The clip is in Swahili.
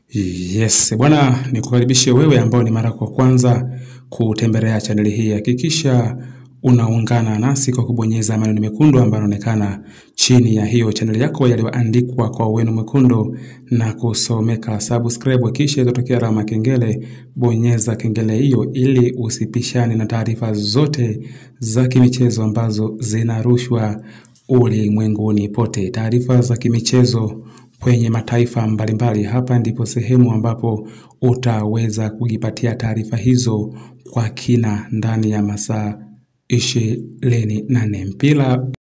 Yes, bwana nikukaribishe wewe ambao ni mara kwa kwanza kutembelea channel hii. Hakikisha unaungana nasi kwa kubonyeza maneno mekundu ambayo yanaonekana chini ya hiyo channel yako yaliyoandikwa kwa wino mwekundu na kusomeka subscribe, kisha itatokea alama kengele. Bonyeza kengele hiyo ili usipishane na taarifa zote za kimichezo ambazo zinarushwa ulimwenguni pote. Taarifa za kimichezo kwenye mataifa mbalimbali. Hapa ndipo sehemu ambapo utaweza kujipatia taarifa hizo kwa kina ndani ya masaa 24. Mpira